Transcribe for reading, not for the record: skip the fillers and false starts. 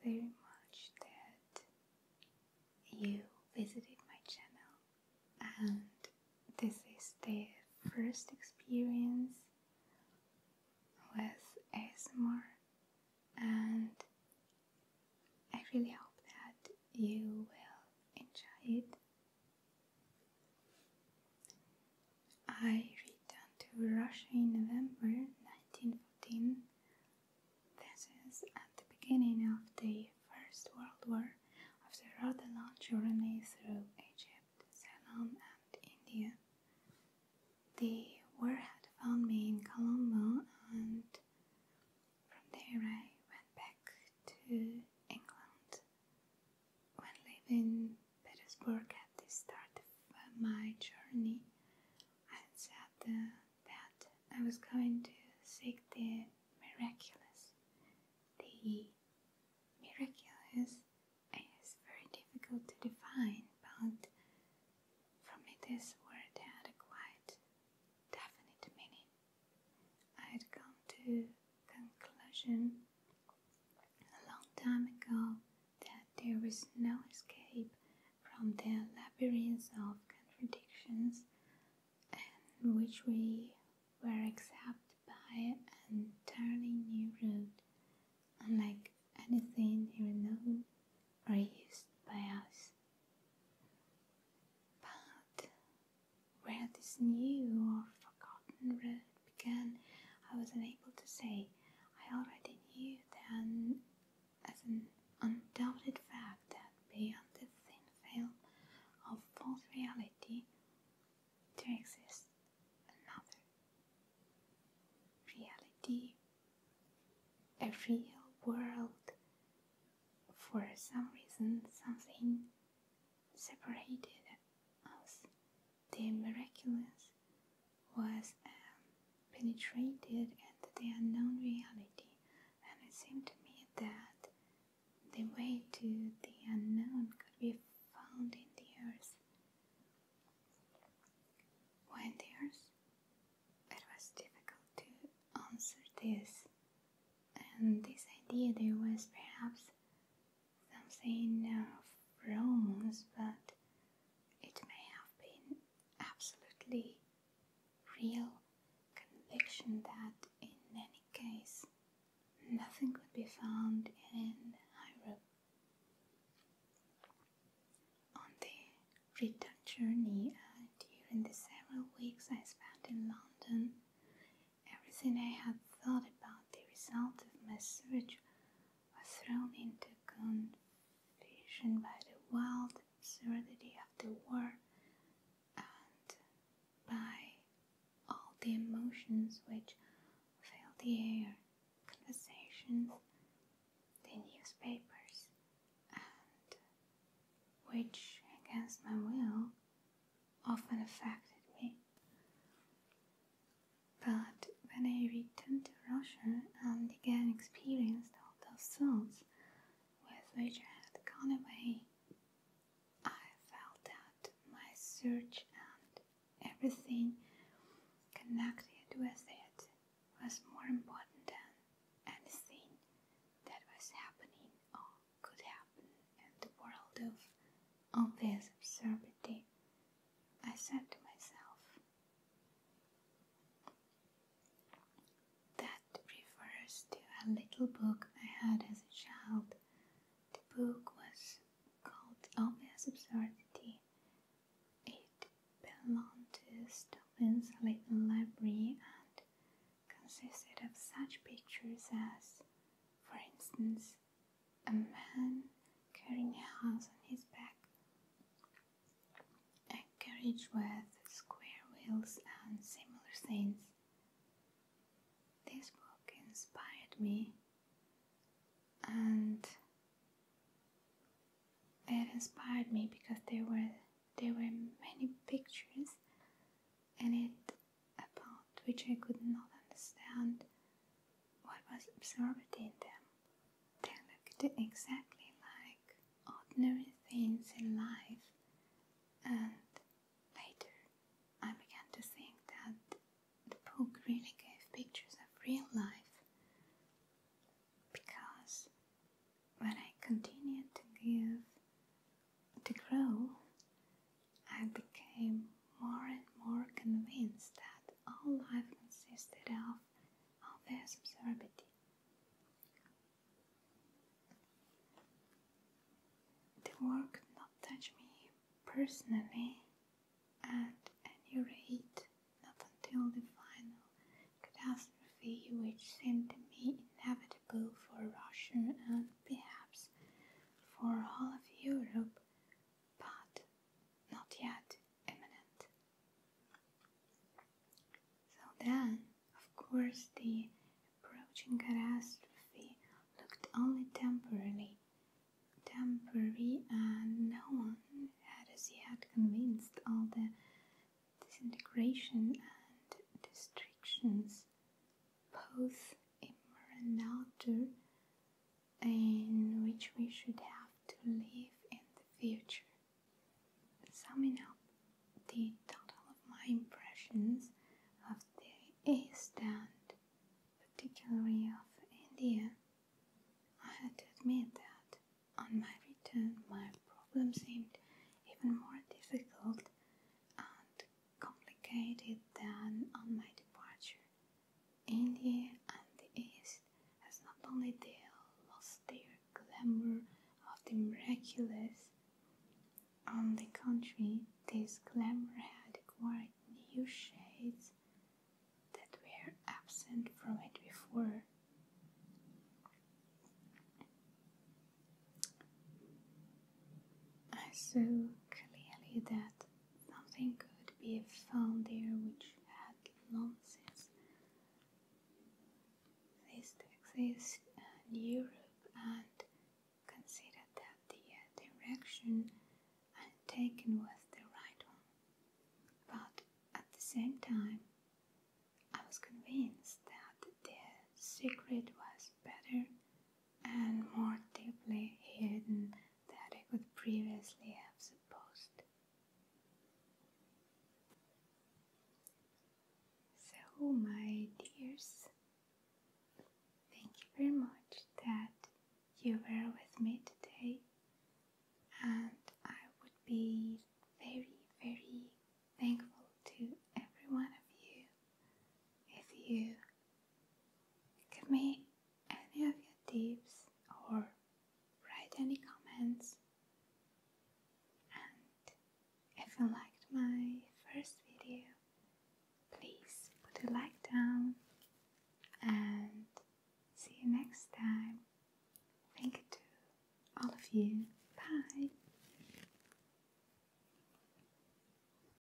very much that you visited my channel, and this is the first experience with ASMR, and I really hope that you will enjoy it. I returned to Russia in November 1914. This is at the beginning of the First World War, after a rather long journey through Egypt, Ceylon and India. The war had found me in Colombo, and from there I went back to England. When leaving Petersburg at the start of my journey, I had said that I was going to seek the miraculous. The miraculous is very difficult to define, but for me this word had a quite definite meaning. I had come to the conclusion a long time ago that there was no escape from the labyrinth of contradictions in which we were except by an entirely new route, unlike anything here known or used by us. But where this new or forgotten route began, I was unable to say. I already knew then as an undoubted fact that beyond the thin veil of false reality there exists another reality, a real world. For some reason, something separated us. The miraculous was penetrated into the unknown reality, and it seemed to me that the way to the unknown could be found in the earth. Why in the earth? It was difficult to answer this, and this idea there was perhaps something of romance, but it may have been absolutely real conviction that in any case nothing could be found in Hyrule. On the return journey, during the several weeks I spent in London, everything I had thought about the result of my search was thrown into confusion by the wild absurdity of the war and by all the emotions which filled the air, conversations, the newspapers, and which, against my will, often affected me. But when I returned to Russia and again experienced all those thoughts with which I had gone away, I felt that my search and everything connected with it was more important than anything that was happening or could happen in the world of obvious absurdity. I said to myself, that refers to a little book I had as a child. The book was called Obvious Absurdity. It belonged to Stublin's little library and consisted of such pictures as, for instance, a man carrying a house on his back, a carriage with square wheels and similar things. This book inspired me, and it inspired me because there were many pictures in it about which I could not understand what was absurdity in them. They looked exactly like ordinary things in life, and later I began to think that the book really gave pictures of real life, because when I instead of this absurdity. The war could not touch me personally, at any rate, not until the final catastrophe, which seemed to me inevitable for Russia and perhaps for all of Europe, but not yet imminent. So then, of course, the approaching catastrophe looked only temporary, and no one had as yet convinced all the disintegration and restrictions, both inner and outer, in which we should have to live in the future. Summing up the total of my impressions of the East and particularly of India, I had to admit that on my return my problem seemed even more difficult and complicated than on my departure. India and the East has not only lost their glamour of the miraculous, on the contrary, this glamour had acquired new shades that were absent from it before. I saw clearly that nothing could be found there which had long since ceased to exist in Europe, and considered that the direction I had taken was the right one. But at the same time, I was convinced that the secret was better and more deeply hidden than I could previously have supposed. So, my dears, thank you very much that you were with me today, and I would be very, very thankful to every one of you if you give me any of your tips or write any comments. And if you liked my first video, please put a like down, and see you next time. Thank you to all of you. Bye.